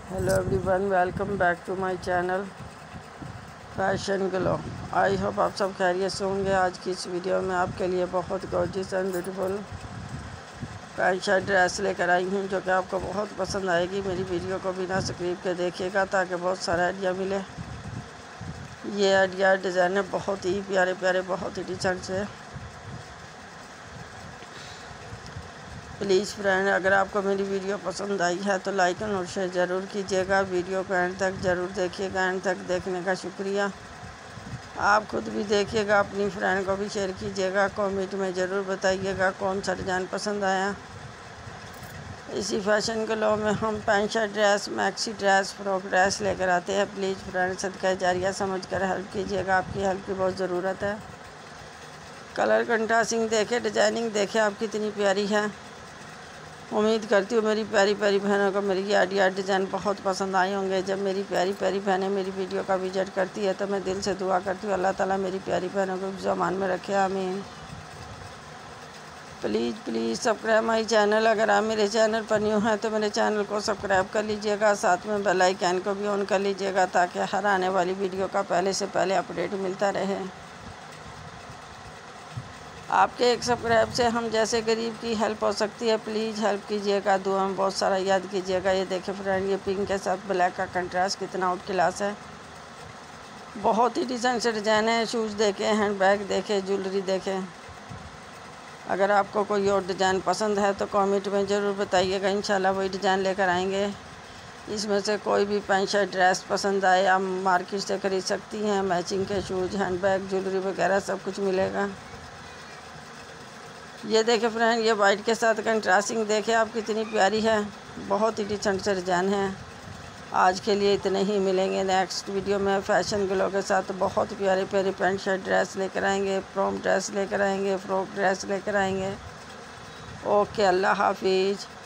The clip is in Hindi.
Hello everyone, welcome back to my channel fashion glow. I hope आप सब खैरियत से होंगे। आज की इस वीडियो में आपके लिए बहुत gorgeous and beautiful pant shirt dress लेकर आई हूँ, जो कि आपको बहुत पसंद आएगी। मेरी वीडियो को बिना स्क्रिप्ट के देखिएगा ताकि बहुत सारा आइडिया मिले। ये आइडिया डिज़ाइन है बहुत ही प्यारे प्यारे, बहुत ही डिसेंट से। प्लीज़ फ्रेंड, अगर आपको मेरी वीडियो पसंद आई है तो लाइक और शेयर ज़रूर कीजिएगा। वीडियो को एंड तक ज़रूर देखिएगा। एंड तक देखने का शुक्रिया। आप खुद भी देखिएगा, अपनी फ्रेंड को भी शेयर कीजिएगा। कमेंट में ज़रूर बताइएगा कौन सा डिज़ाइन पसंद आया। इसी फैशन ग्लो में हम pant shirt dress, maxi dress, frock dress लेकर आते हैं। प्लीज़ फ्रेंड, सदका जारिया समझ कर हेल्प कीजिएगा। आपकी हेल्प की बहुत ज़रूरत है। कलर कंट्रास्टिंग देखे, डिज़ाइनिंग देखे आप कितनी प्यारी है। उम्मीद करती हूँ मेरी प्यारी प्यारी बहनों को मेरी आइडिया डिज़ाइन बहुत पसंद आए होंगे। जब मेरी प्यारी प्यारी बहनें मेरी वीडियो का विजिट करती है तो मैं दिल से दुआ करती हूँ अल्लाह ताला मेरी प्यारी बहनों को ज़मान में रखे, आमीन। Please subscribe my channel. अगर आप मेरे चैनल पर न्यू हैं तो मेरे चैनल को सब्सक्राइब कर लीजिएगा। साथ में बेल आइकन को भी ऑन कर लीजिएगा ताकि हर आने वाली वीडियो का पहले से पहले अपडेट मिलता रहे। आपके एक सब्सक्राइब से हम जैसे गरीब की हेल्प हो सकती है, प्लीज़ हेल्प कीजिएगा। दुआ में बहुत सारा याद कीजिएगा। ये देखें फ्रेंड, ये पिंक के साथ ब्लैक का कंट्रास्ट कितना आउट क्लास है। बहुत ही डिज़ाइन से डिज़ाइन है। शूज़ देखें, हैंड बैग देखें, ज्वेलरी देखें। अगर आपको कोई और डिज़ाइन पसंद है तो कमेंट में ज़रूर बताइएगा। इंशाल्लाह वही डिज़ाइन लेकर आएंगे। इसमें से कोई भी पैंट शर्ट ड्रेस पसंद आए आप मार्केट से खरीद सकती हैं। मैचिंग के शूज़, हैंड बैग, ज्वेलरी वगैरह सब कुछ मिलेगा। ये देखें फ्रेंड, ये वाइट के साथ कंट्रास्टिंग देखें आप कितनी प्यारी है। बहुत ही डिसेंट से डिज़ाइन है। आज के लिए इतने ही, मिलेंगे नेक्स्ट वीडियो में फैशन ग्लो के साथ। बहुत प्यारे प्यारे पैंट शर्ट ड्रेस लेकर आएंगे, प्रॉम ड्रेस लेकर आएंगे, फ्रॉक ड्रेस लेकर आएंगे। ओके, अल्लाह हाफिज़।